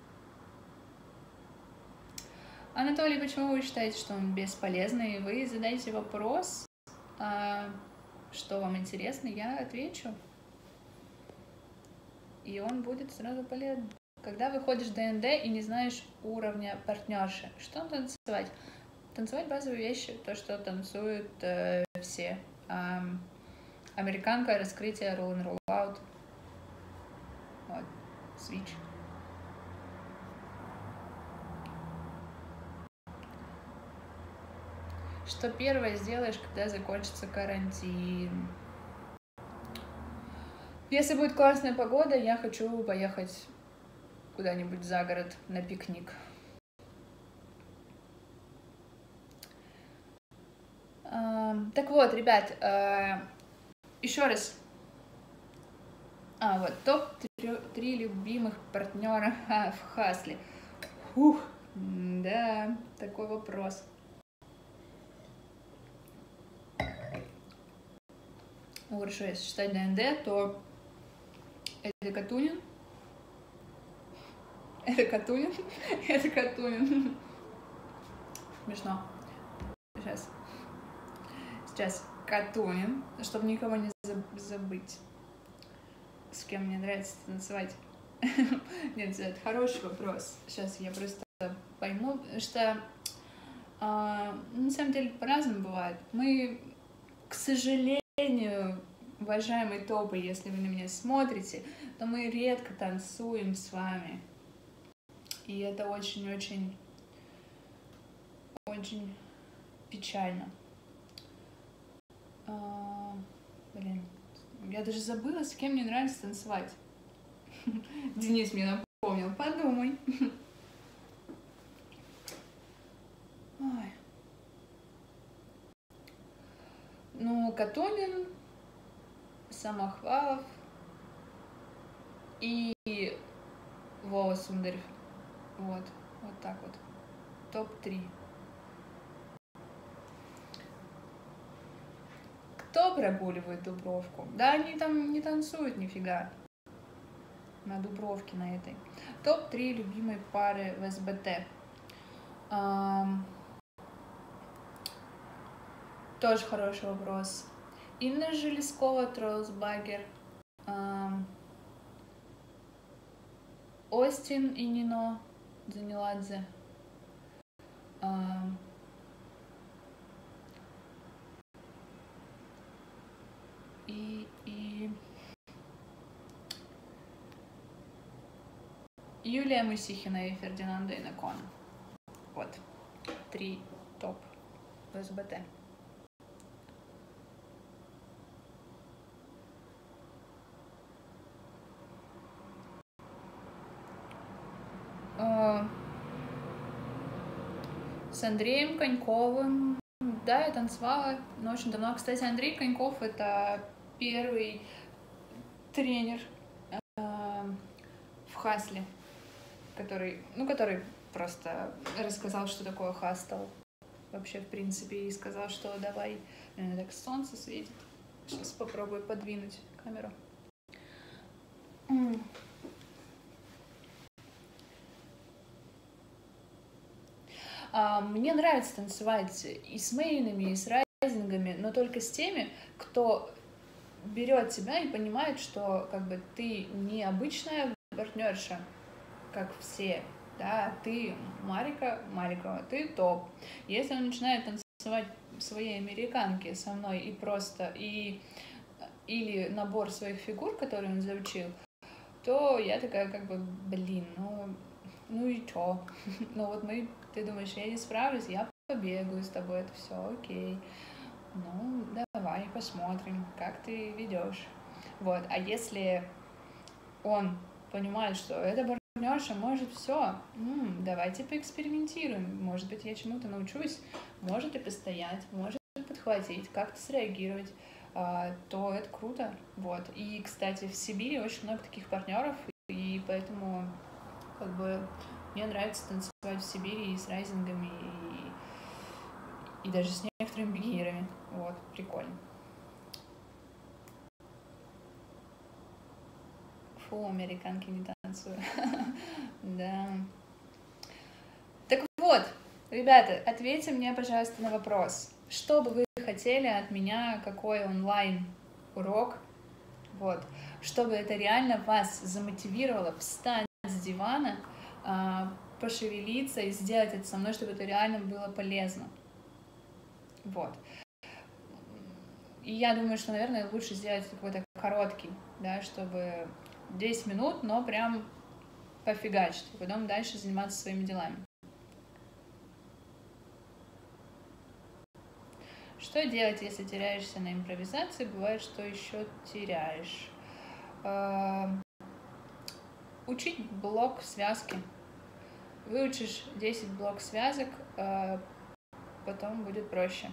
Анатолий, почему вы считаете, что он бесполезный? Вы задаете вопрос, что вам интересно, я отвечу. И он будет сразу полезен. Когда выходишь в ДНД и не знаешь уровня партнерши, что танцевать? Танцевать базовые вещи, то, что танцуют все. Американка, раскрытие, roll and roll out. Вот, switch. Что первое сделаешь, когда закончится карантин? Если будет классная погода, я хочу поехать куда-нибудь за город на пикник. Так вот, ребят, еще раз. Вот, топ-3 любимых партнера в хасле. Да, такой вопрос. Хорошо, если считать ДНД, то это Катунин. Это Катунин. Смешно. Сейчас Катунин, чтобы никого не забыть, с кем мне нравится танцевать. Нет, это хороший вопрос. Сейчас я просто пойму, что на самом деле по-разному бывает. Мы, к сожалению, уважаемые топы, если вы на меня смотрите, то мы редко танцуем с вами. И это очень-очень печально. Блин, я даже забыла, с кем мне нравится танцевать. Денис мне вспомнил, подумай. Ой. Ну, Катунин, Самохвалов и Вова Сундарев. Вот так вот. Топ-3. Кто прогуливает Дубровку? Да, они там не танцуют нифига. На Дубровке на этой. Топ-3 любимой пары в СБТ. Тоже хороший вопрос. Инна Железкова, Троусбагер. Остин и Нино Дзаниладзе. И Юлия Мусихина и Фердинанда Инакона. Вот. 3 топ в СБТ. С Андреем Коньковым. Да, я танцевала, но очень давно. Кстати, Андрей Коньков — это первый тренер в хасле, который просто рассказал, что такое хастл вообще, в принципе, и сказал, что давай, так солнце светит. Сейчас попробую подвинуть камеру. Мне нравится танцевать и с мейнами, и с райзингами, но только с теми, кто берет тебя и понимает, что как бы ты не обычная партнерша, как все, да, ты Марикова, ты топ. Если он начинает танцевать свои американки со мной и просто, или набор своих фигур, которые он заучил, то я такая как бы, блин, ну и чё? Ну вот ты думаешь, я не справлюсь, я побегаю с тобой, это все окей. Ну, давай посмотрим, как ты ведешь. Вот, а если он понимает, что эта партнерша может все, давайте поэкспериментируем, может быть, я чему-то научусь, может и постоять, может подхватить, как-то среагировать, то это круто. Вот. И, кстати, в Сибири очень много таких партнеров, и поэтому как бы мне нравится танцевать в Сибири и с райзингами, и даже с некоторыми бигинерами. Вот, прикольно. Фу, американки не танцую. Да. Так вот, ребята, ответьте мне, пожалуйста, на вопрос. Что бы вы хотели от меня, какой онлайн-урок? Вот. Чтобы это реально вас замотивировало встать с дивана, пошевелиться и сделать это со мной, чтобы это реально было полезно. Вот. И я думаю, что, наверное, лучше сделать какой-то короткий, да, чтобы 10 минут, но прям пофигачить, и потом дальше заниматься своими делами. Что делать, если теряешься на импровизации? Бывает, что еще теряешь. Учить блок связки. Выучишь 10 блок связок, потом будет проще.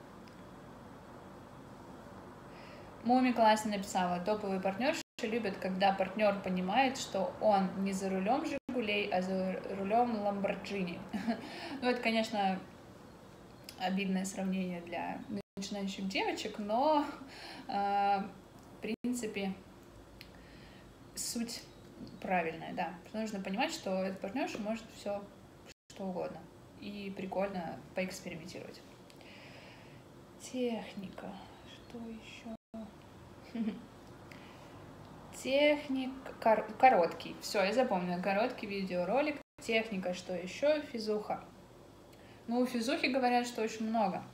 Муми классно написала: топовые партнерши любят, когда партнер понимает, что он не за рулем Жигулей, а за рулем Ламборджини. Ну, это, конечно, обидное сравнение для начинающих девочек, но, в принципе, суть правильная, да. Нужно понимать, что этот партнерша может все что угодно. И прикольно поэкспериментировать. Техника. Что еще? Короткий. Все, я запомнила. Короткий видеоролик. Техника. Что еще? Физуха. Ну, у физухи говорят, что очень много.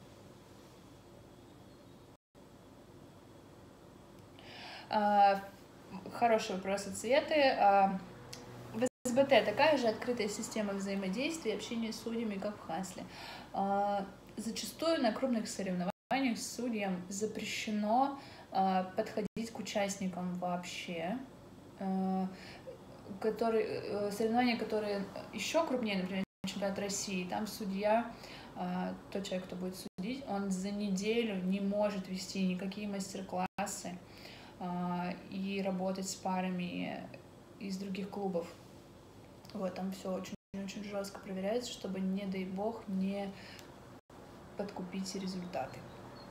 Хороший вопрос. Цветы. В СБТ такая же открытая система взаимодействия и общения с судьями, как в хасле. Зачастую на крупных соревнованиях судьям запрещено подходить к участникам вообще. соревнования, которые еще крупнее, например, чемпионат России, там судья, тот человек, кто будет судить, он за неделю не может вести никакие мастер-классы и работать с парами из других клубов. Вот, там все очень жестко проверяется, чтобы, не дай бог, не подкупить результаты.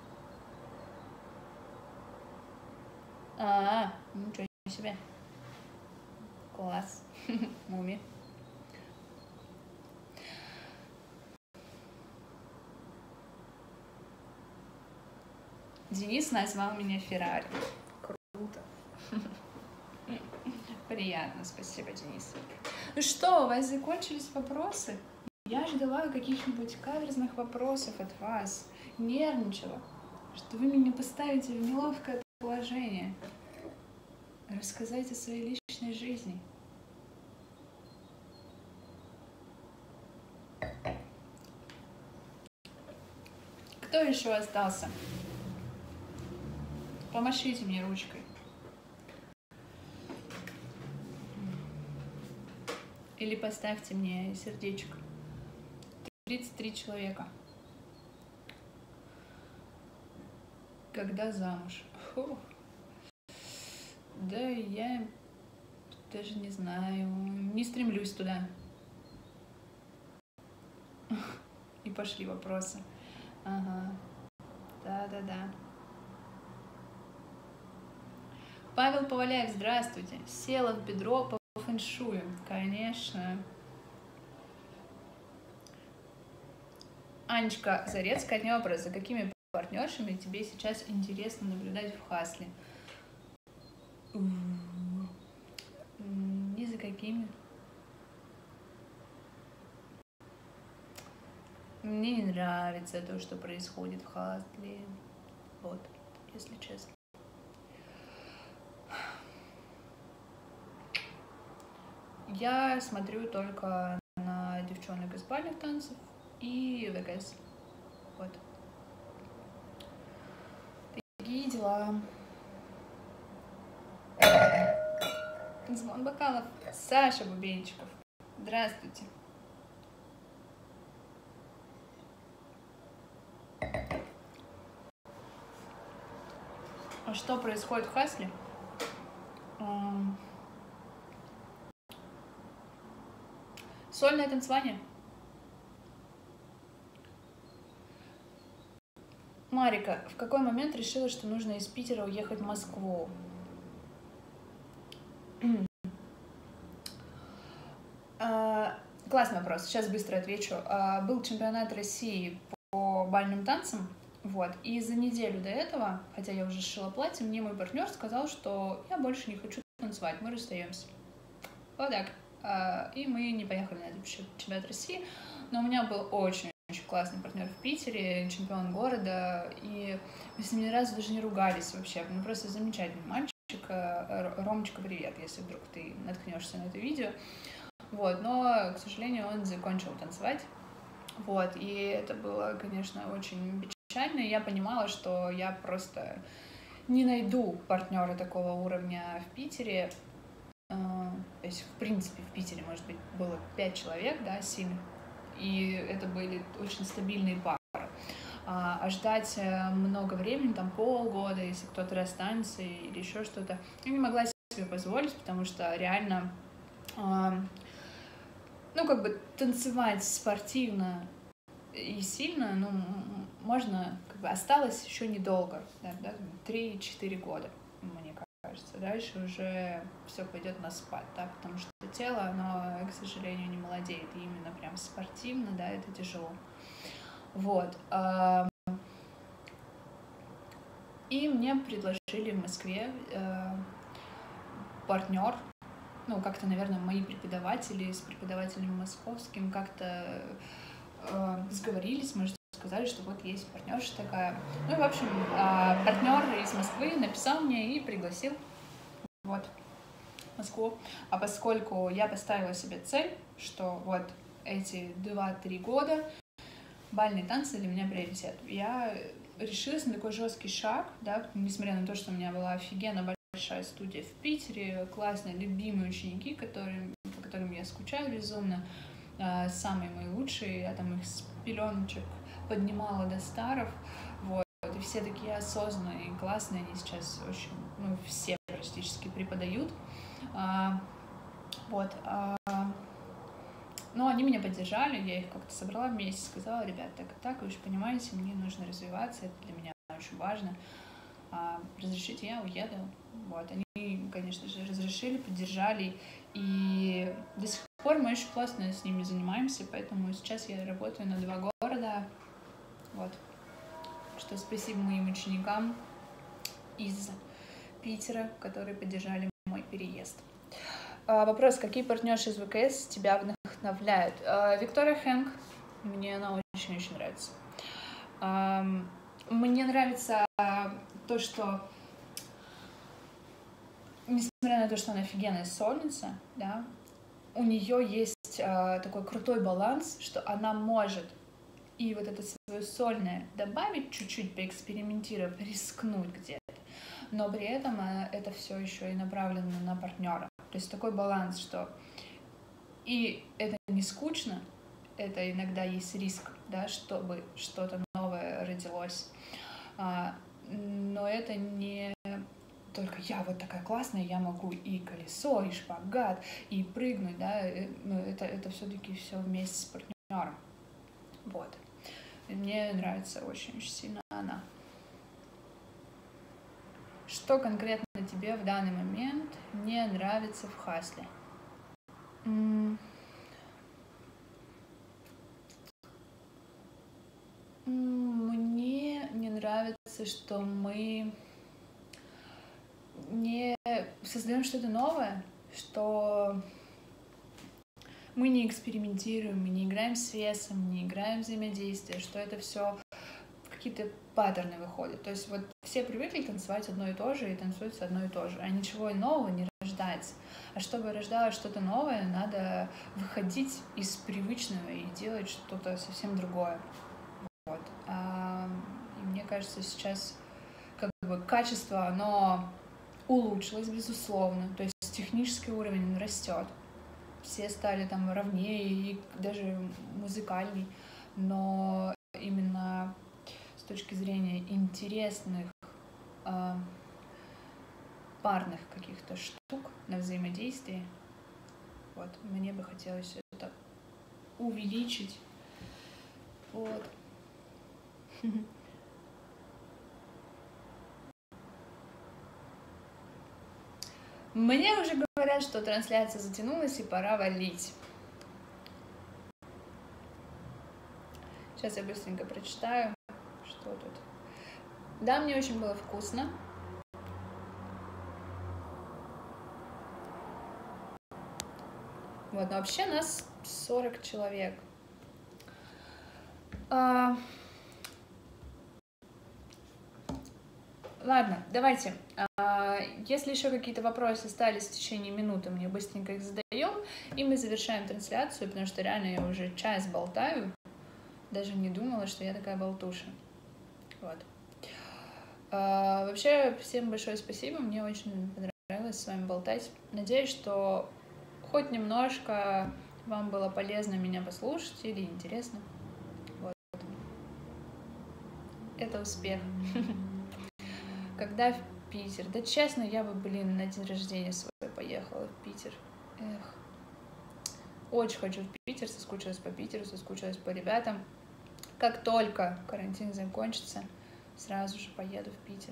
Ничего себе. Класс. Муми. Денис назвал меня Феррари. Круто. Приятно, спасибо, Денис. Ну что, у вас закончились вопросы? Я ждала каких-нибудь каверзных вопросов от вас. Нервничала, что вы меня поставите в неловкое положение. Рассказать о своей личной жизни. Кто еще остался? Помашите мне ручкой. Или поставьте мне сердечко. 33 человека. Когда замуж? Фу. Да, я даже не знаю. Не стремлюсь туда. И пошли вопросы. Ага. Да. Павел Поваляев, здравствуйте. Села в бедро по фэншую. Конечно. Анечка Зарецкая, один вопрос. За какими партнершами тебе сейчас интересно наблюдать в хасле? Ни за какими. Мне не нравится то, что происходит в хасле. Вот, если честно. Я смотрю только на девчонок из бальных танцев и ВГС. Вот. Такие дела. Звон бокалов. Саша Бубенчиков. Здравствуйте. А что происходит в хасле? Сольное танцевание. Марика, в какой момент решила, что нужно из Питера уехать в Москву? Классный вопрос, сейчас быстро отвечу. Был чемпионат России по бальным танцам, вот, и за неделю до этого, хотя я уже сшила платье, мне мой партнер сказал, что я больше не хочу танцевать, мы расстаемся. Вот так. И мы не поехали на этот чемпионат России, но у меня был очень классный партнер в Питере, чемпион города, и мы с ним ни разу даже не ругались вообще, ну просто замечательный мальчик. Ромочка, привет, если вдруг ты наткнешься на это видео. Вот, но, к сожалению, он закончил танцевать. Вот, и это было, конечно, очень печально. И я понимала, что я просто не найду партнера такого уровня в Питере. То есть, в принципе, в Питере, может быть, было 5 человек, да, сильных. И это были очень стабильные пары. А ждать много времени, там полгода, если кто-то расстанется или еще что-то, я не могла себе позволить, потому что реально, ну, как бы танцевать спортивно и сильно, ну, можно, как бы осталось еще недолго, да, 3-4 года, мне кажется. Дальше уже все пойдет на спад, да, потому что тело, оно, к сожалению, не молодеет, и именно прям спортивно, да, это тяжело. Вот. И мне предложили в Москве партнер, ну, как-то, наверное, мои преподаватели с преподавателем московским как-то сговорились, может, сказали, что вот есть партнерша такая. Ну и, в общем, партнер из Москвы написал мне и пригласил вот в Москву. А поскольку я поставила себе цель, что вот эти 2-3 года бальные танцы для меня приоритет, я решилась на такой жесткий шаг, да, несмотря на то, что у меня была офигенно большая студия в Питере, классные, любимые ученики, по которым я скучаю безумно, самые мои лучшие, я там их с пеленочек поднимала до старов, вот, и все такие осознанные и классные, они сейчас очень, все практически преподают, вот, но они меня поддержали, я их как-то собрала вместе, сказала: ребят, так и так, вы же понимаете, мне нужно развиваться, это для меня очень важно, разрешите, я уеду. Вот, они, конечно же, разрешили, поддержали, и до сих пор мы очень классно с ними занимаемся, поэтому сейчас я работаю на 2 города, вот, что спасибо моим ученикам из Питера, которые поддержали мой переезд. Вопрос: какие партнерши из ВКС тебя вдохновляют? Виктория Хэнк, мне она очень-очень нравится. Мне нравится то, что, несмотря на то, что она офигенная сольница, да, у нее есть такой крутой баланс, что она может и вот это свое сольное добавить чуть-чуть, поэкспериментировать, рискнуть где-то, но при этом это все еще и направлено на партнера. То есть такой баланс, что и это не скучно, это иногда есть риск, да, чтобы что-то новое родилось, но это не только я вот такая классная, я могу и колесо, и шпагат, и прыгнуть, да, но это все-таки все вместе с партнером, вот. И мне нравится очень-очень сильно она. Что конкретно тебе в данный момент не нравится в хасле? Мне не нравится, что мы не создаем что-то новое, что мы не экспериментируем, мы не играем с весом, не играем взаимодействие, что это все какие-то паттерны выходят. То есть вот все привыкли танцевать одно и то же, и танцуется одно и то же, а ничего нового не рождается. А чтобы рождалось что-то новое, надо выходить из привычного и делать что-то совсем другое. Вот. И мне кажется, сейчас как бы качество, оно улучшилось, безусловно. То есть технический уровень растет. Все стали там ровнее и даже музыкальней. Но именно с точки зрения интересных парных каких-то штук на взаимодействии, вот, мне бы хотелось это увеличить. Вот. Мне уже говорят, что трансляция затянулась и пора валить. Сейчас я быстренько прочитаю, что тут. Да, мне очень было вкусно. Вот, но вообще нас 40 человек. Ладно, давайте. Если еще какие-то вопросы остались в течение минуты, мне быстренько их задаем, и мы завершаем трансляцию, потому что реально я уже час болтаю. Даже не думала, что я такая болтуша. Вот. Вообще, всем большое спасибо. Мне очень понравилось с вами болтать. Надеюсь, что хоть немножко вам было полезно меня послушать или интересно. Вот. Это успех. Когда в Питер? Да честно, я бы, на день рождения свой поехала в Питер. Эх. Очень хочу в Питер, соскучилась по Питеру, соскучилась по ребятам. Как только карантин закончится, сразу же поеду в Питер.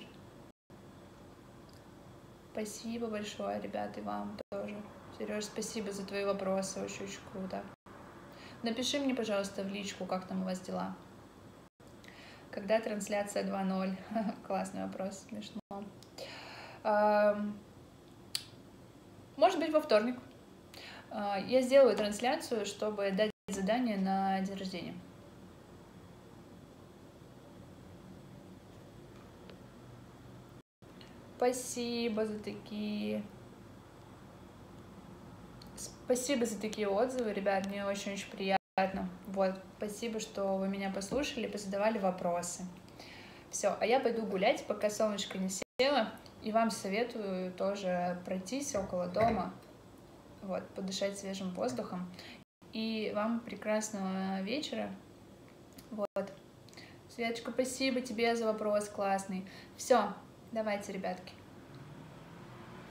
Спасибо большое, ребята, и вам тоже. Сереж, спасибо за твои вопросы, очень-очень круто. Напиши мне, пожалуйста, в личку, как там у вас дела. Когда трансляция 2.0? Классный вопрос, смешно. Может быть, во вторник. Я сделаю трансляцию, чтобы дать задание на день рождения. Спасибо за такие отзывы, ребят, мне очень-очень приятно. Вот, спасибо, что вы меня послушали, позадавали вопросы. Все, а я пойду гулять, пока солнышко не село. И вам советую тоже пройтись около дома, вот, подышать свежим воздухом. И вам прекрасного вечера. Вот. Светочка, спасибо тебе за вопрос классный. Все, давайте, ребятки.